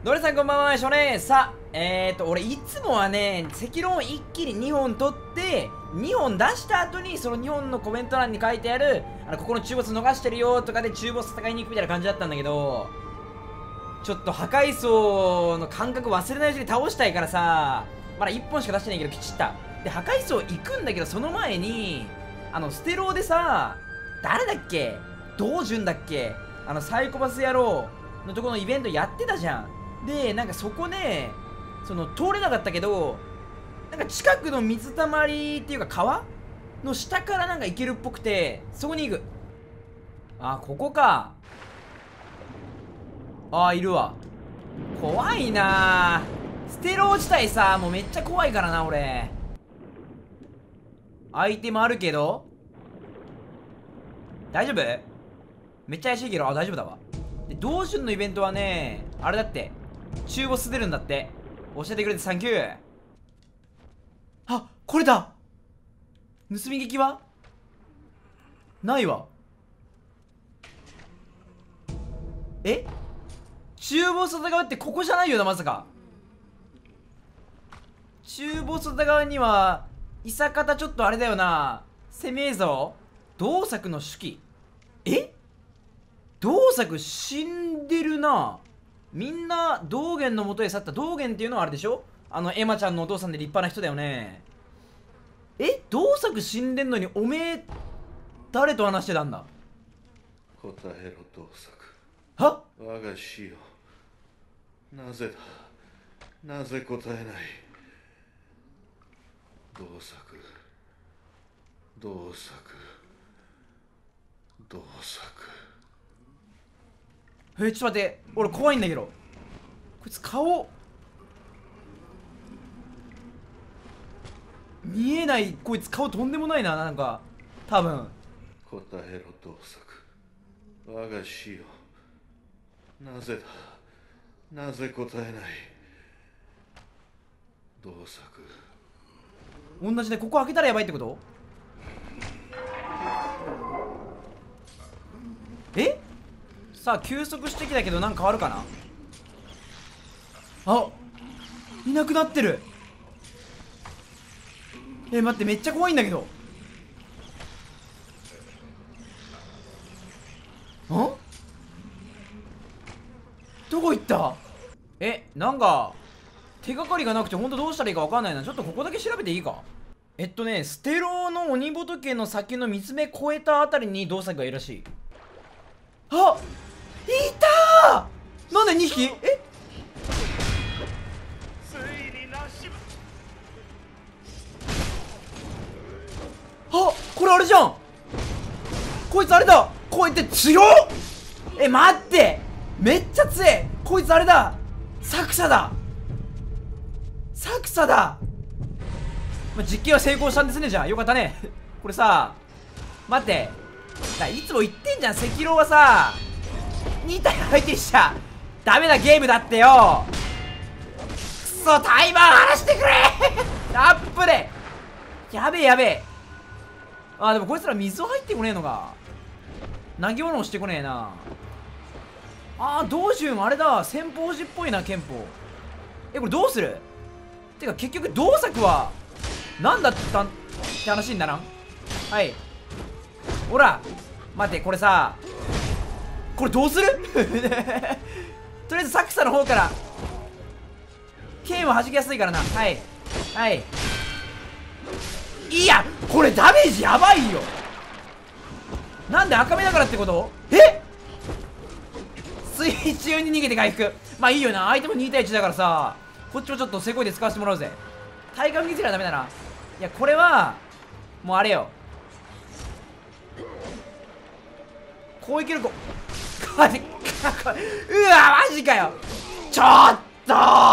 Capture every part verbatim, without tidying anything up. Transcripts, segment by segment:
ドレさんこんばんは、少年。さあ、えーと、俺いつもはね、赤論一気ににほん取って、にほん出した後に、そのにほんのコメント欄に書いてある、あの、ここの中ボス逃してるよとかで中ボス戦いに行くみたいな感じだったんだけど、ちょっと破壊層の感覚忘れないうちに倒したいからさ、まだいっぽんしか出してないけど、きちったで、破壊層行くんだけど、その前に、あの、ステローでさ、誰だっけ道順だっけあの、サイコパス野郎のところのイベントやってたじゃん。で、なんかそこで、その、通れなかったけど、なんか近くの水たまりっていうか川の下からなんか行けるっぽくて、そこに行く。あ、ここか。あ、いるわ。怖いなぁ。ステロー自体さ、もうめっちゃ怖いからな、俺。アイテムあるけど大丈夫？めっちゃ怪しいけど、あ、大丈夫だわ。で、同順のイベントはね、あれだって、中ボス出るんだって。教えてくれてサンキュー。あ、これだ。盗み劇はないわ。え？中ボス戦うってここじゃないよな、まさか。中ボス戦うには、いさかたちょっとあれだよな。攻めえぞ。同作の手記。え？同作死んでるな。みんな道元の元へ去った。道元っていうのはあれでしょ？あのエマちゃんのお父さんで立派な人だよね。え？同作死んでんのにおめえ誰と話してたんだ？ 答えろ同作。 は？ 我が死よ、なぜだ、なぜ答えない。同作、同作、同作。 え、ちょっと待って、俺怖いんだけど。こいつ顔見えない。こいつ顔とんでもないな、なんか多分。 答えろ同作。我が死よ、なぜだ、なぜ答えない。同作。 同じで、ここ開けたらやばいってこと？え？さあ、休息してきたけどなんか変わるかな。あ、いなくなってる。え、待って、めっちゃ怖いんだけど。ん？どこ行った？え、なんか手がかりがなくてほんとどうしたらいいか分かんないな。ちょっとここだけ調べていいか？えっとね、ステローの鬼仏の先の見つめ越えたあたりに同作がいるらしい。あ、いたー。なんでにひき？え？あ、これあれじゃん。こいつあれだ。こうやって強っ。え、待って、めっちゃ強え。こいつあれだ、作者だ。作者だ。まあ、実験は成功したんですね。じゃあよかったね。これさ、待って、いつも言ってんじゃん、赤狼はさに体相手にしちゃダメなゲームだってよ。くそ、タイマー離してくれアップでやべえやべえ。あ、でもこいつら水入ってこねえのか。投げ物してこねえな。あー、道順あれだ、先方寺っぽいな、憲法。え、これどうする？てか結局同作は何だったんって話にならん？はい、ほら待って、これさ、これどうする？とりあえず作者の方から剣は弾きやすいからな。はいはい、いや、これダメージやばいよ。なんで赤目だからってこと？え？水中に逃げて回復。まあいいよな、相手もにたいいちだからさ、こっちもちょっとせこいで使わせてもらうぜ。体感削りはダメだな。いや、これはもうあれよ、こういける子マジか。うわ、マジかよ。ちょっとー、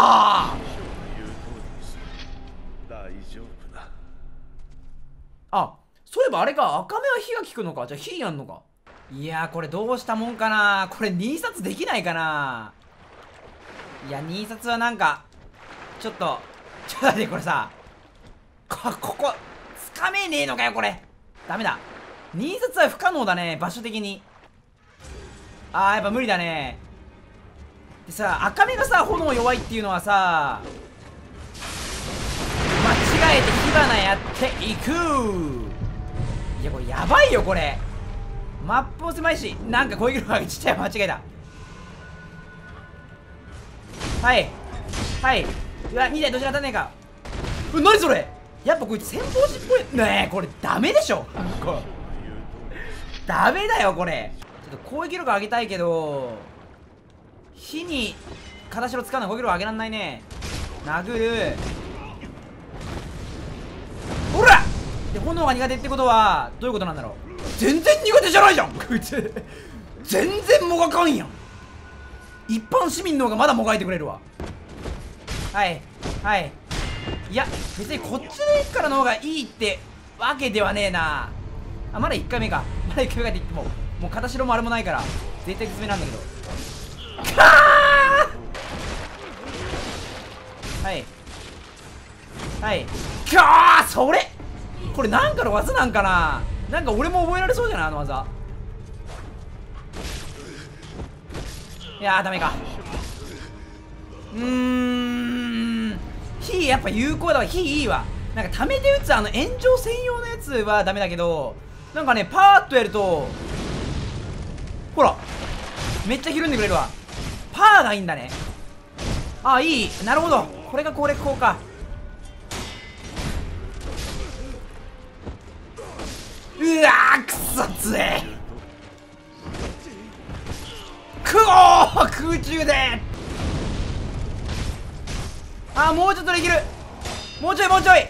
大丈夫だ。 あ、そういえばあれか、赤目は火が効くのか。じゃあ火やんのか。いやー、これどうしたもんかな。これにさつできないかな。いや、にさつはなんかちょっとちょっと待って、これさ、こここつかめねえのかよ、これ。ダメだ、にさつは不可能だね、場所的に。あー、やっぱ無理だね。 でさ、赤目がさ炎弱いっていうのはさ、間違えて火花やっていく。いやこれやばいよこれ。マップも狭いし、なんか攻撃力がちっちゃい。間違えた。はいはい。うわにだいどちら当たんねえか。うなにそれ。やっぱこいつ先鋒士っぽいねえ。これダメでしょこれダメだよこれ。ちょっと攻撃力上げたいけど、火に形を使うのは攻撃力上げらんないね。殴る。ほらで、炎が苦手ってことはどういうことなんだろう。全然苦手じゃないじゃんこいつ全然もがかんやん。一般市民の方がまだもがいてくれるわ。はいはい。いや別にこっちからの方がいいってわけではねえなあ。まだいっかいめか。まだいっかいめかって言ってももう片白もあれもないから絶対別めなんだけど。かーはいはいきゃー。それこれなんかの技なんかな。なんか俺も覚えられそうじゃない、あの技。いやーダメか。うーん、火やっぱ有効だわ。火いいわ。なんか溜めて打つあの炎上専用のやつはダメだけど、なんかねパーッとやるとほらめっちゃひるんでくれるわ。パーがいいんだね。あ、いい。なるほど、これが攻略法か。うわーくそ強え。くおー空中で。あーもうちょっとできる。もうちょいもうちょい。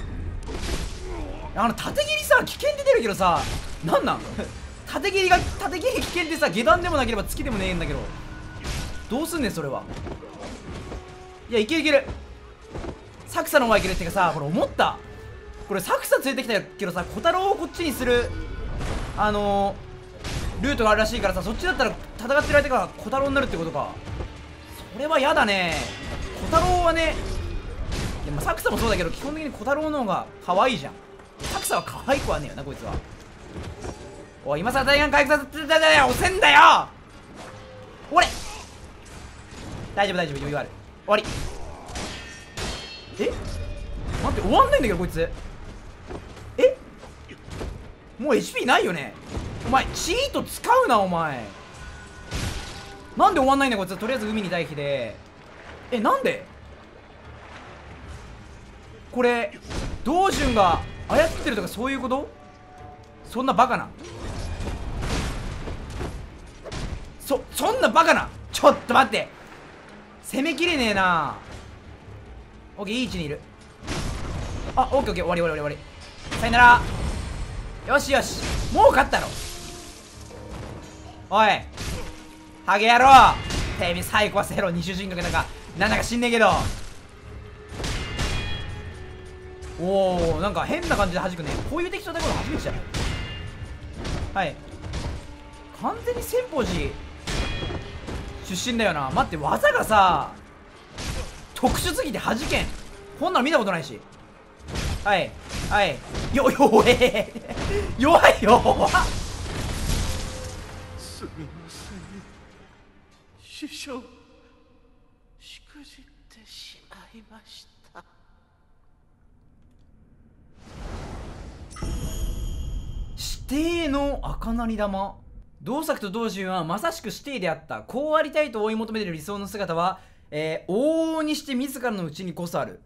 あの縦切りさ危険で出るけどさ、なんなん縦切りが縦切り危険でさ、下段でもなければ月でもねえんだけど、どうすんねんそれは。いやいけるいける。サクサの方がいけるっていうかさ、これ思った。これサクサ連れてきたけどさ、小太郎をこっちにするあのー、ルートがあるらしいからさ、そっちだったら戦ってる相手が小太郎になるってことか。それは嫌だね。小太郎はね、でもサクサもそうだけど基本的に小太郎の方が可愛いじゃん。サクサは可愛くはねえよなこいつは。おい今さら対岸回復させてたじゃよ、押せんだよ。ほれ大丈夫大丈夫、余裕ある。終わり。え待って終わんないんだけどこいつ。えもう エイチピー ないよね。お前チート使うなお前。なんで終わんないんだこいつ。とりあえず海に待機で。えなんでこれ道順が操ってるとかそういうこと。そんなバカなそそんなバカな。ちょっと待って、攻めきれねえな。オッケーいい位置にいる。あオッケーオッケー終わり終わり終わり終わり。さよなら。よしよしもう勝ったろ。おいハゲ野郎、てめえサイコパスヘロ二種人格なんかなんだか知んねえけど。おおなんか変な感じで弾くね。こういう敵と戦うの初めてじゃない。はい完全に千宝寺出身だよな。待って技がさ特殊すぎて弾けん。こんなの見たことないし。はいはいよ弱え弱いよすみません師匠、しくじってしまいました。 指定の赤なり玉。同作と同人はまさしく指定であった。こうありたいと追い求めている理想の姿は、えー、往々にして自らのうちにこそある。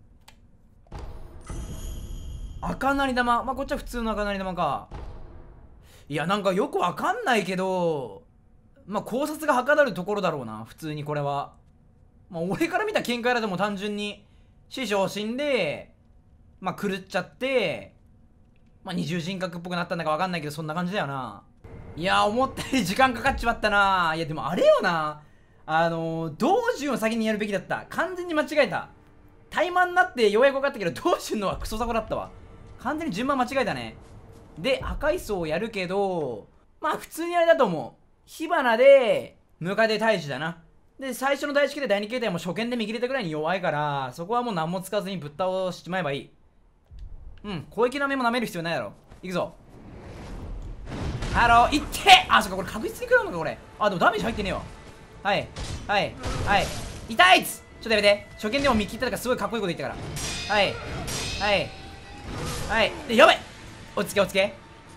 赤なり玉、まあこっちは普通の赤なり玉か。いやなんかよくわかんないけど、まあ考察がはかどるところだろうな普通に。これはまあ俺から見た見解だともう単純に師匠死んでまあ狂っちゃって、まあ二重人格っぽくなったんだかわかんないけど、そんな感じだよな。いや思ったより時間かかっちまったな。いやでもあれよな、あのー、道順を先にやるべきだった。完全に間違えた。怠慢になってようやく分かったけど、道順のはクソザコだったわ。完全に順番間違えたね。で破壊層をやるけど、まあ普通にあれだと思う。火花でムカデ退治だな。で最初の第一形態第二形態も初見で見切れたぐらいに弱いから、そこはもう何も使わずにぶっ倒しちまえばいい。うん攻撃の目も舐める必要ないだろ。いくぞハローいって。あそっかこれ確実に食らうのかこれ。あでもダメージ入ってねえわ。 はいはいはい、痛いっつ。ちょっとやめて。初見でも見切ったとかすごいかっこいいこと言ったから。はいはいはいで、やばい、落ち着け落ち着け。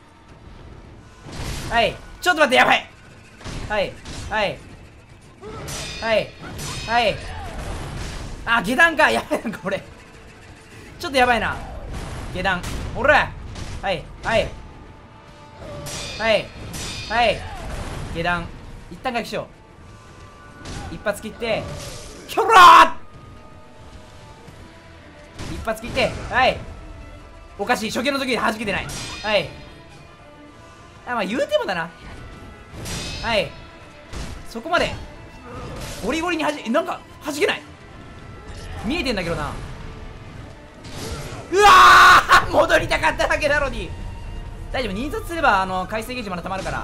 はい、ちょっと待って、やばい。はいはいはいはい、あ、下段か。やばい、なんかこれちょっとやばいな。下段、おら。はいはいはいはい下段一旦回復しよう。一発切ってひょろー、一発切って、はい、おかしい、初見の時に弾けてない。はい、あ、まあ言うてもだな。はい、そこまでゴリゴリにはじ、なんか弾けない、見えてんだけどな。うわー戻りたかっただけなのに。大丈夫、忍殺すればあの回生ゲージまだたまるから。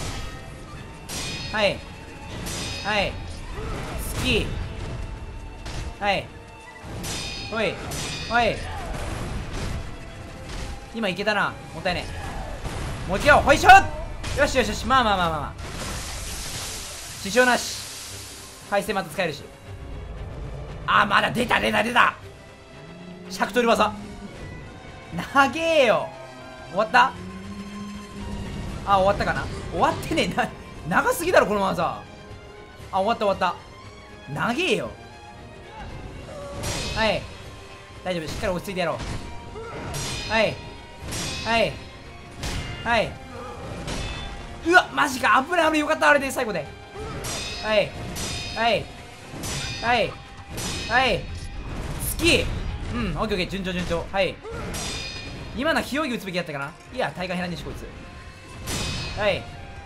はいはい好き、はいほいほい、今いけたな、もったいねえ。もう一回よ、ほいしょ。よしよしよし、まあまあまあまあまあ、支障なし。回生また使えるし。あー、まだ出た出た出た、尺取り技長えよ。終わった、あ、終わったかな。終わってねえな、長すぎだろこの技。あ、終わった終わった、長えよ。はい大丈夫、しっかり落ち着いてやろう。はいはいはい、うわマジか、危ない危ない、よかったあれで最後で。はいはいはいはい好き、うん、オッケーオッケー、順調順調。はい、今のはひおぎ打つべきやったかな。いや、体幹減らんねえしこいつ。はい、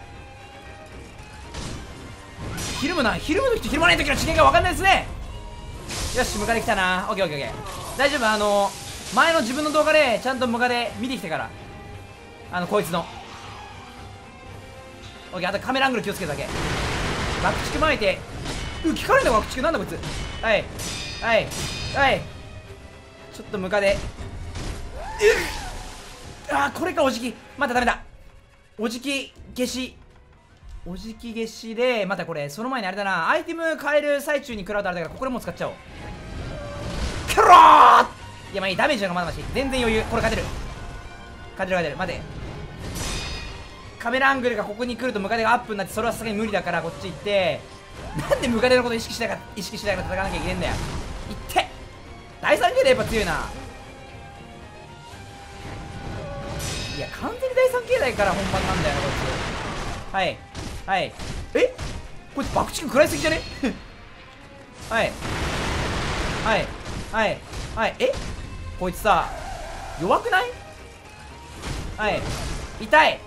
ひるむな、ひるむ時とひるまない時の違いが分かんないですね。よし、ムカデ来たな。オッケーオッケーオッケー、大丈夫。あの前の自分の動画でちゃんとムカデ見てきたから、あのこいつのオッケー。あとカメラアングル気をつけるだけ。爆竹巻いて、う聞かれんの爆竹なんだこいつ。はいはいはい、ちょっとムカデ、うっ、あーこれか、おじき、またダメだ。おじき消し、おじき消しで、またこれその前にあれだな、アイテム変える最中に食らうとあれだから、ここでもう使っちゃおう。クロー、いやまあいい、ダメージの方がまだまし、全然余裕。これ勝てる勝てる勝てる。待て、カメラアングルがここに来るとムカデがアップになって、それはさすがに無理だからこっち行って、なんでムカデのこと意識しながら意識しながら戦わなきゃいけないんだよ。いって第三形態やっぱ強いな。いや完全に第三形態から本番なんだよなこいつ。はいはいえ、こいつ爆竹食らいすぎじゃねはいはいはいはいえ、こいつさ弱くない？はい痛い。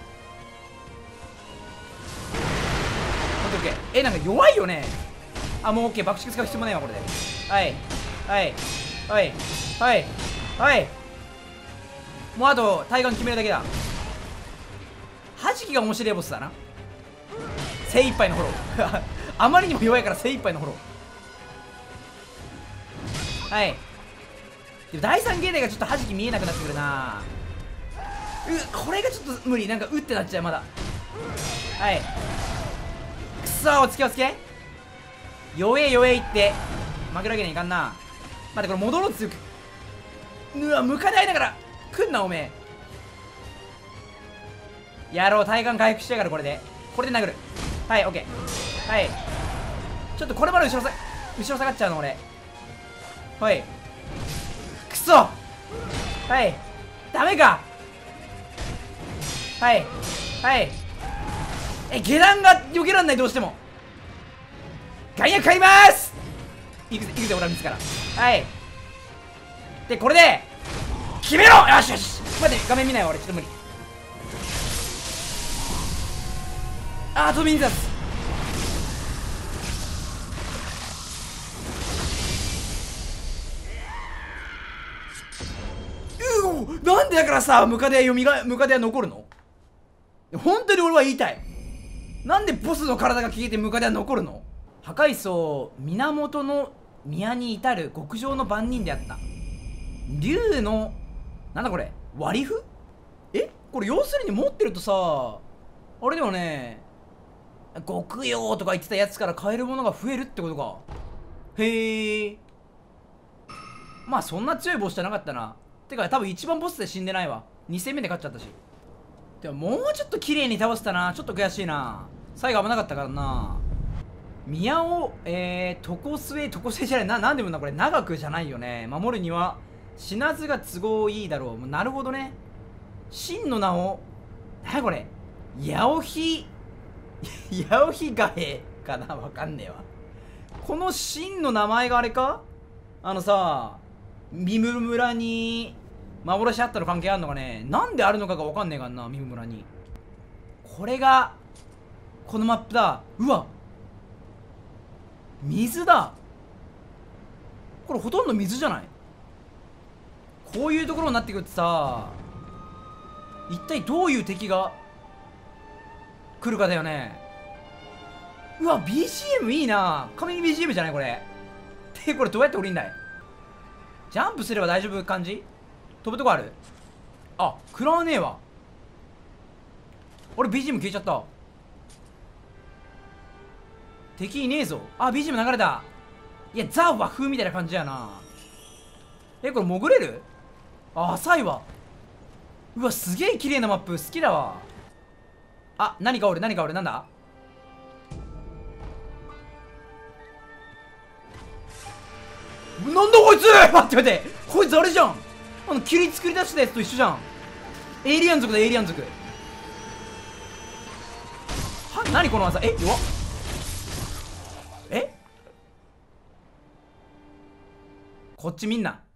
オッケーオッケー、えなんか弱いよね。あもうオッケー、爆竹使う必要もないわこれで。はいはいはいはいはいもうあと体幹決めるだけだ。弾きが面白いボスだな。精一杯のフォローあまりにも弱いから精一杯のフォロー。はいでも第三形態がちょっと弾き見えなくなってくるな。うこれがちょっと無理、なんかうってなっちゃうまだ。はいくそー、おつけおつけ、弱え弱えいって負けるわけにはいかんな。待ってこれ戻ろうとする、うわムカデ合いながら来んなおめえ。やろう、体幹回復してやがる。これでこれで殴る。はいオッケー、はいちょっとこれまで後ろさ後ろ下がっちゃうの俺。はいくそはいダメか。はいはいえ下段が避けらんない、どうしても。外野買いまーす。いくぜいくぜ俺は自ら。はいでこれで決めろ。よしよし待って画面見ないわ俺、ちょっと無理。あー飛びに立つ。うおなんでだからさ、ムカデはよみがムカデは残るの。本当に俺は言いたい。なんでボスの体が消えてムカデは残るの。破壊層源の宮に至る極上の番人であった。竜のなんだこれ、割り符。えこれ要するに持ってるとさあれだよね、 極用とか言ってたやつから買えるものが増えるってことか。へえ。まあそんな強いボスじゃなかったな。てか多分一番ボスで死んでないわ。に戦目で勝っちゃったし。でももうちょっと綺麗に倒せたな。ちょっと悔しいな。最後危なかったからな。宮尾、えー、床末、床末じゃない。な、なんでもな、これ長くじゃないよね。守るには死なずが都合いいだろう。もうなるほどね。真の名を、なにこれ、ヤオヒヤオヒガエかな、わかんねえわ。この真の名前があれか、あのさ、ミム村に幻あったの関係あるのかね。なんであるのかがわかんねえかんな、ミム村に。これがこのマップだ。うわ、水だ。これほとんど水じゃない。こういうところになってくるってさ、一体どういう敵が来るかだよね。うわ ビージーエム いいな。神に ビージーエム じゃないこれ。でこれどうやって降りんだい。ジャンプすれば大丈夫感じ。飛ぶとこある。あ、食らわねえわ。俺 ビージーエム 消えちゃった。敵いねえぞ。あ、ビージーエム 流れた。いやザ・和風みたいな感じやな。え、これ潜れる。あ、浅いわ。うわ、すげえ綺麗なマップ。好きだわ。あ、何かおる、何かおる。なんだ。なんだこいつ待って待って、こいつあれじゃん。あの霧作り出したやつと一緒じゃん。エイリアン族だ、エイリアン族。は、何この技。え、弱っ。え、こっちみんな